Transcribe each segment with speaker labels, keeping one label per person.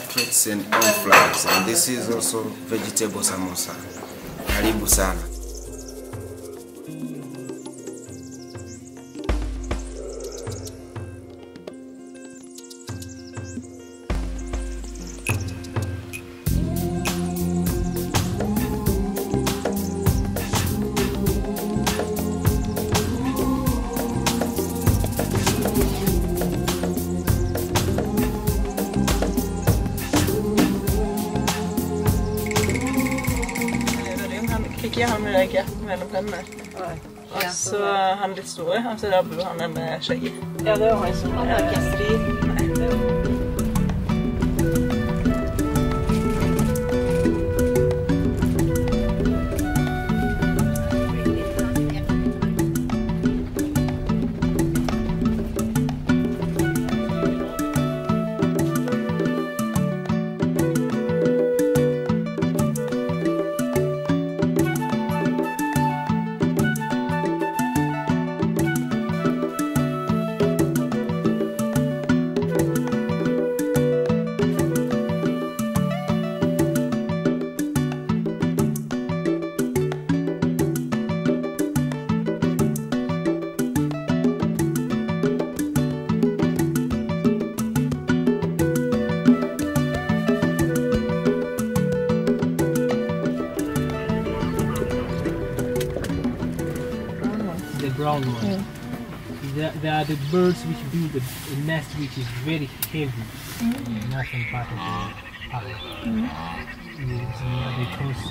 Speaker 1: fruits and cornflakes, and this is also vegetable samosa. Karibu sana.
Speaker 2: Kikki han røyker mellom tennene. Og så han litt store, og så Rabu han med skjegget. Ja, det var han som hadde orkester i.
Speaker 3: Brown one. There are the birds which build a nest which is very heavy. Nothing part of the pie. They toast.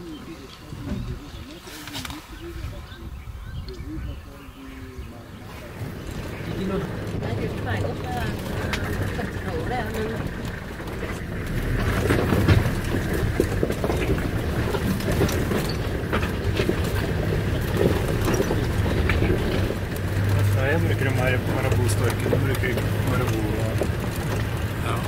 Speaker 4: Jag brukar Marabou-storken, de brukar Marabou. Ja.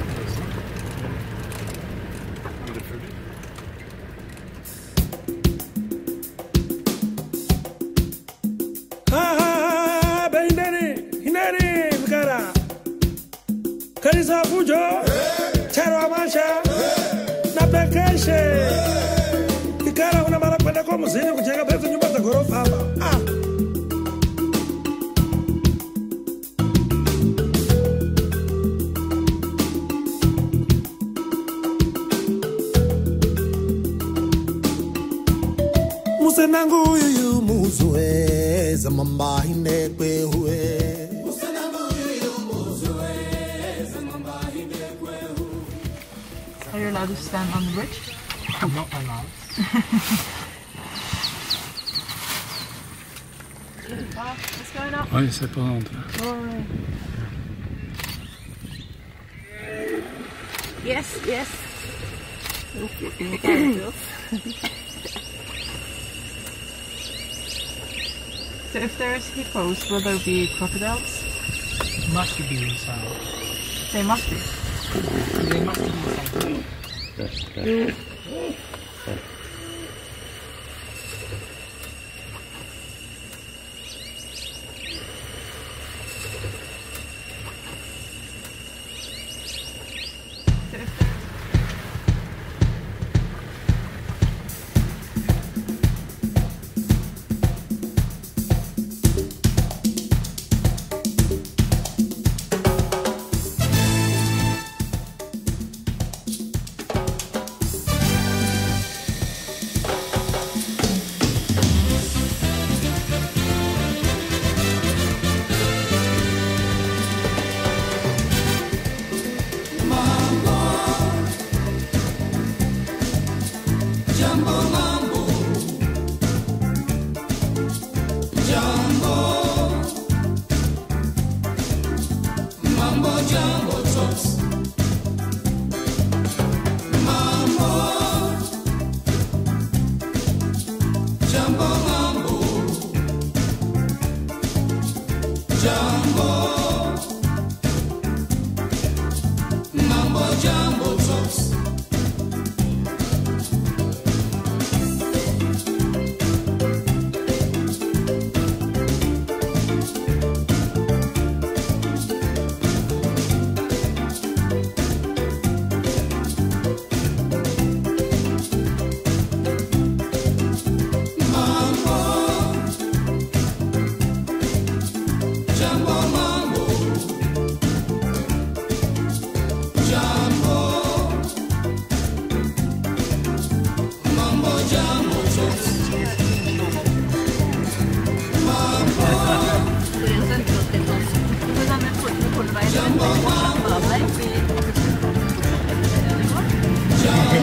Speaker 5: Hinari, Mikara. Karisa Fujo, Charo Amasha, Napekeshe. Mikara, una marapenda como zinho, que chega perto de uma da gorofaba. Musenangu yu muzue zamamba hinekwe hue. Musenangu yu muzue zamamba hinekwe hue.
Speaker 2: Are you allowed to stand on the bridge?
Speaker 3: I'm not allowed.
Speaker 2: What's going on?
Speaker 4: Oj, se på honom.
Speaker 2: Yes. So if there's hippos, will there be crocodiles?
Speaker 3: Must be inside.
Speaker 2: They must be.
Speaker 3: They must be inside.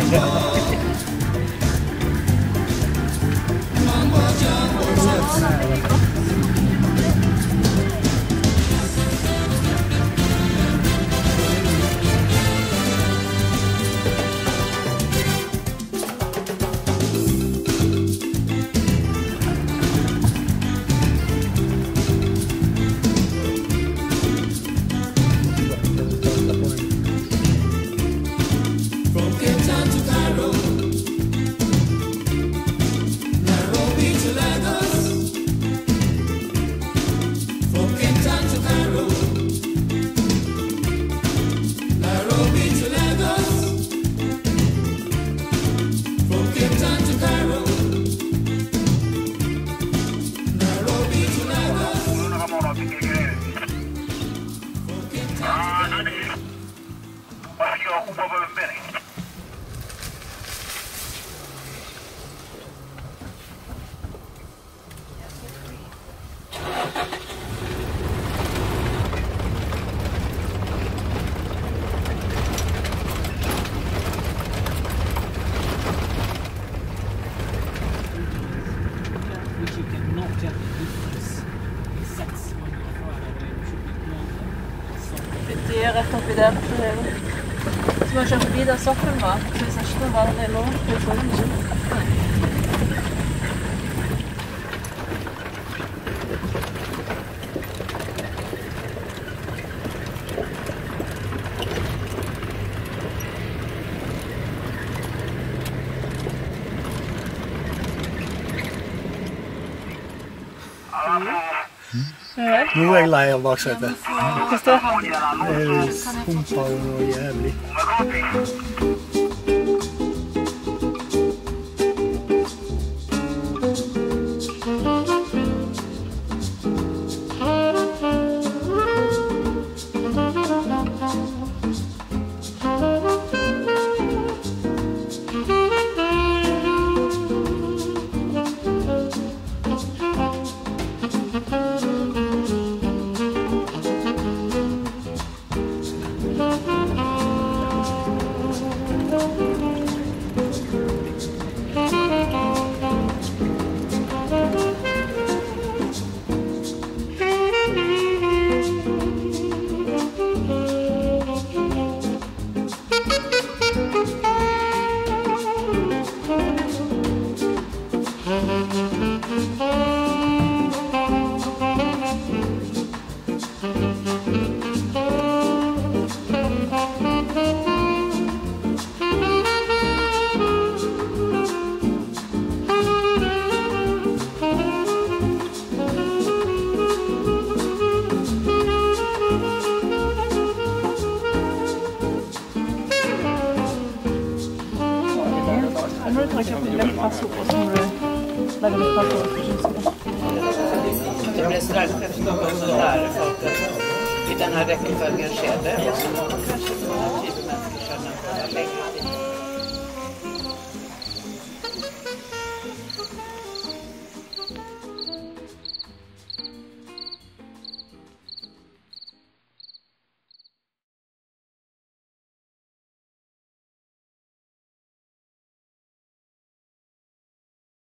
Speaker 3: Which you cannot tell the difference in sets when you fry it. You should be blonde.
Speaker 2: Det er rett oppi der. Så man kjører forbi der soppen var. Så hvis ikke den var der nå, det får den ikke.
Speaker 4: Nå er jeg lei av baksetet.
Speaker 2: Hvordan det?
Speaker 4: Jeg pumper jo noe jævlig.
Speaker 2: Når du trykker på litt passord, så må du legge litt passord.
Speaker 6: Det blir strejfet och så lära folk att i den här räckeföljen sker det. Och så må man kanske den här typen av människor känna länge.